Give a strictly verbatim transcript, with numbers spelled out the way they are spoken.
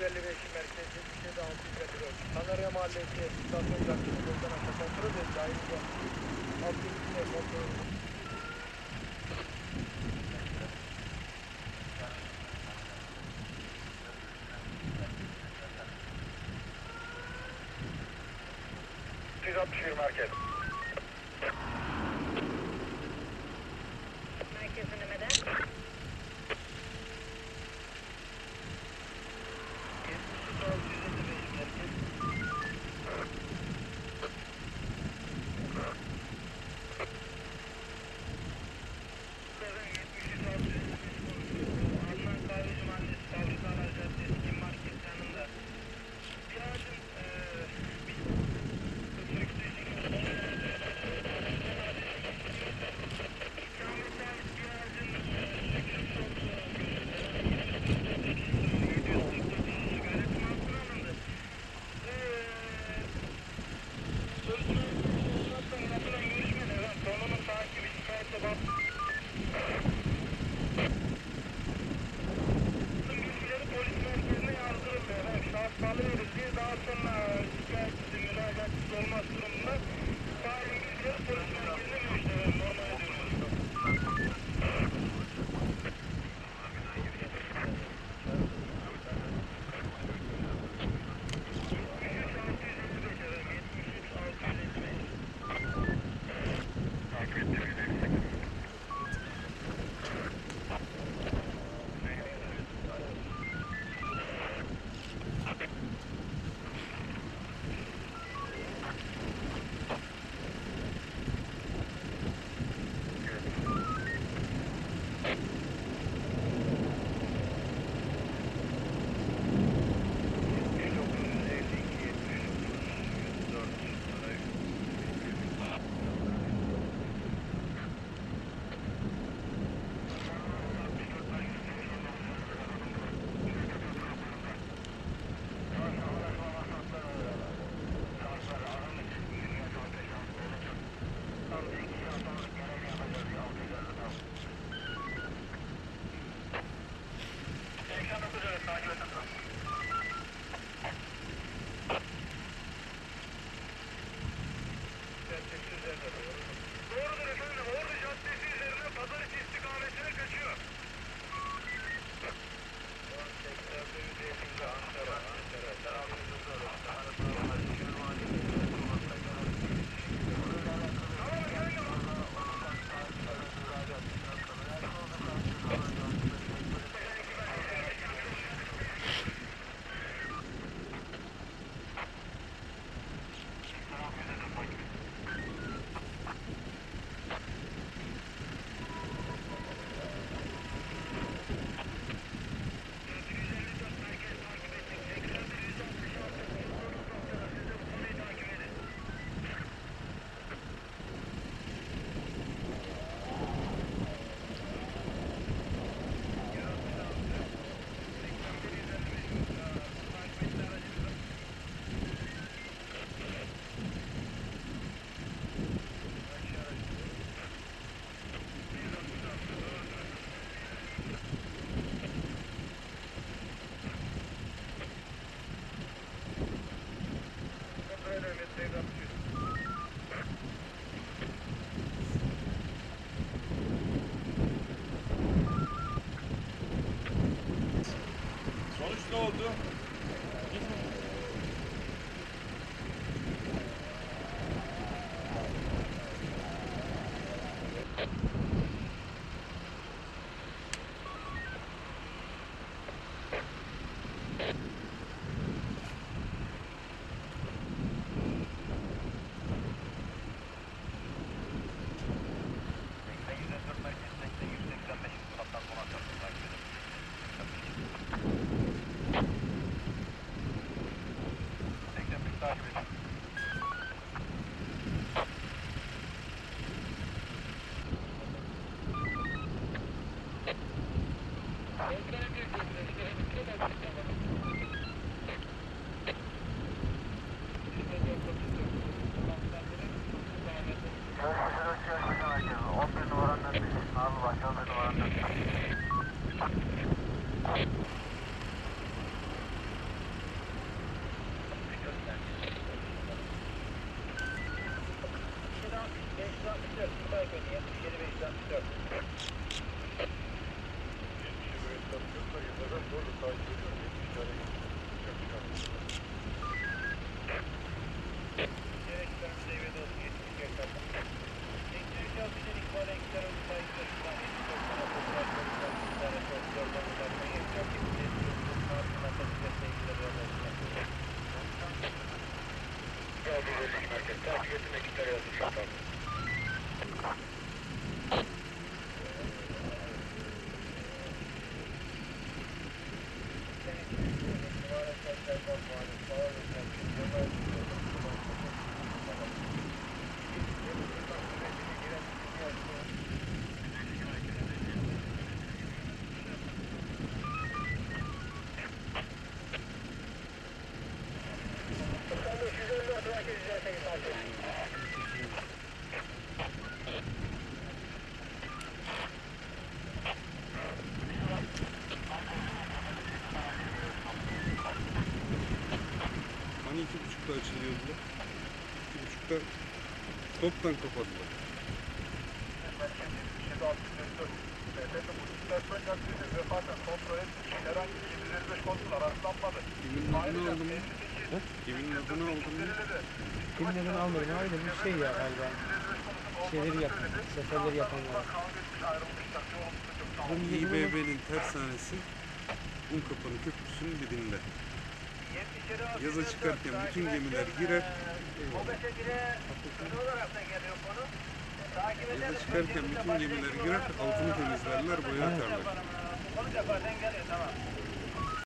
elli beş merkez yetmiş yedi altı yüz elli dört. Kanarya Mahallesi istasyon caddesi yoldan aşağı kontrol edildi. Ayrıca alt üstüne kontrol edildi. yüz altmış bir merkez. Merkez önlemede. Sonuç ne oldu? Thank you. Merkez takip ettim, ekipler yazdım şu an. Hani iki buçukta açılıyordu? İki buçukta toptan kapattılar. Kimin adını aldın mı? Kimin adını aldın mı? Kimin adını almadım abi de bir şey ya galiba. Şeyleri yapan, seferleri yapanlar. Bu İ B B'nin tersanesi Unkapanı Köprüsü'nün dibinde. Yaza çıkarken bütün gemiler girer. Yaza çıkarken bütün gemiler girer, altını temizlerler, boya atarlar.